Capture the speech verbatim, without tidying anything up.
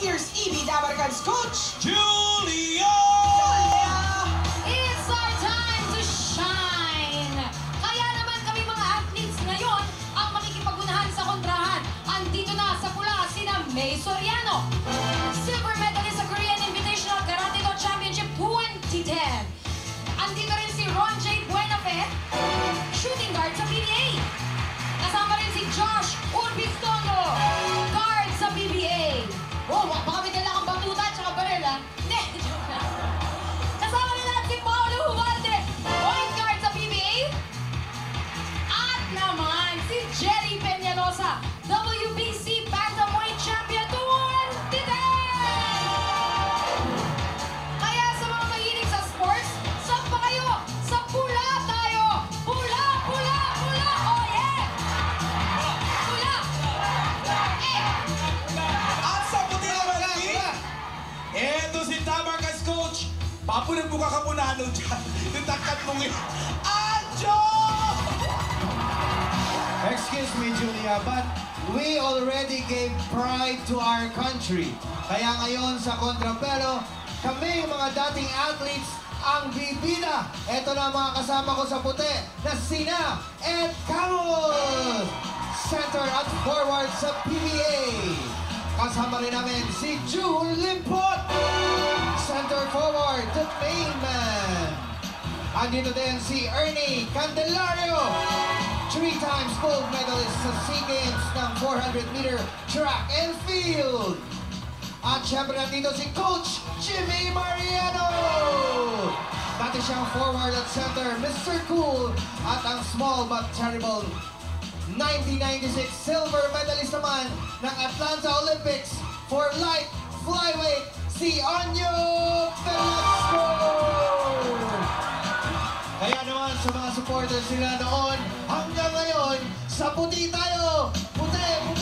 Here's E B Dabarcan's coach, Julia! Julia! It's our time to shine! Kaya naman kami mga athletes ngayon ang makikipagunahan sa kontrahan. Andito na sa pula sina May Soriano, silver medalist sa Korean Invitational Karate-Do Championship twenty ten. Andito rin si Ron J. Buenafe, shooting guard sa P B A. Kasama rin si Josh Urbiztondo, guard sa P B A. Oh, baka may dala kang batuta at saka baril, ha? Ne, joke lang. Kasama rin natin si Paolo Huarte, point guard sa P B A. At naman si Jerry Peñalosa, W B C Bantamweight Champion twenty ten! Kaya sa mga mahilig sa sports, saan pa kayo? Sa pula tayo! Pula, pula, pula! Oh yeah! Pula! Eh! At sa puti naman lagi, eto si Dabarcan's coach. Papunang buka ka muna ano dyan. Yung takat mong yun. Anjo! Excuse me, Julia, but we already gave pride to our country. Kaya ngayon sa kontrapelo, kami mga dating athletes ang bibida. Ito na mga kasama ko sa puti na sina Ed Camus, center at forward sa P B A. Kasama rin namin si June Limpot, center forward, the main man. Andito din si Ernie Candelario, three times gold medalist sa SEA Games ng four hundred meter track and field. At syempre nandito si Coach Jimmy Mariano. Dati siyang forward at center, Mister Cool. At ang small but terrible nineteen ninety-six silver medalist naman ng Atlanta Olympics for light flyweight, si Anyo Velasco. Kaya naman sa mga supporters nila noon, hanggang ngayon, sa puti tayo! Puti! Puti!